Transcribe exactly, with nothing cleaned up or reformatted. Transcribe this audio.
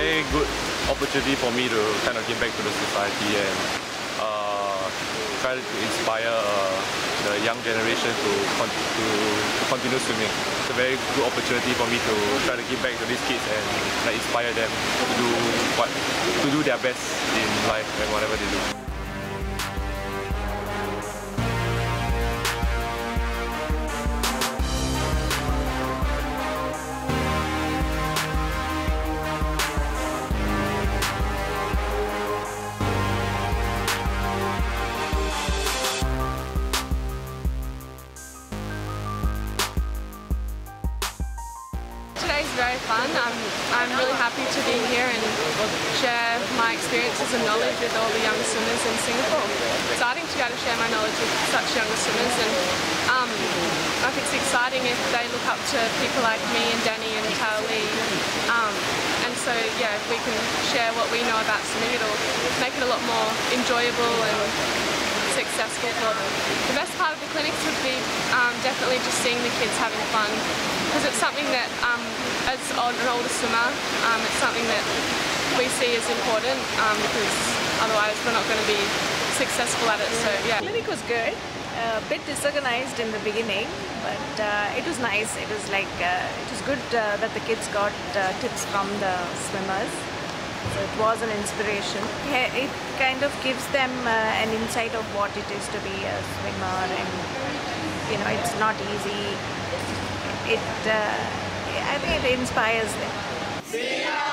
A good opportunity for me to kind of give back to the society and uh, try to inspire uh, the young generation to, con to, to continue swimming. It's a very good opportunity for me to try to give back to these kids and like, inspire them to do what to do their best in life and whatever they do. Today's very fun. I'm, I'm really happy to be here and share my experiences and knowledge with all the young swimmers in Singapore. It's exciting to be able to share my knowledge with such young swimmers, and um, I think it's exciting if they look up to people like me and Danny and Tao Lee. Um, and so yeah, if we can share what we know about swimming, it'll make it a lot more enjoyable and successful for them. The best part of the clinics would be um, definitely just seeing the kids having fun, because it's something that um, as an older swimmer, um, it's something that we see as important, um, because otherwise we're not going to be successful at it. So yeah. The clinic was good, a bit disorganized in the beginning, but uh, it was nice. It was like uh, it was good uh, that the kids got uh, tips from the swimmers. So it was an inspiration. It kind of gives them uh, an insight of what it is to be a swimmer, and you know, it's not easy. It, uh, I think it inspires them.